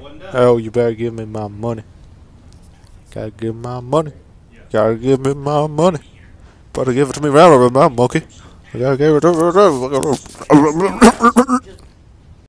Oh, you better give me my money. Gotta give me my money. Gotta give me my money. Better give it to me right over my monkey. I gotta give it to me.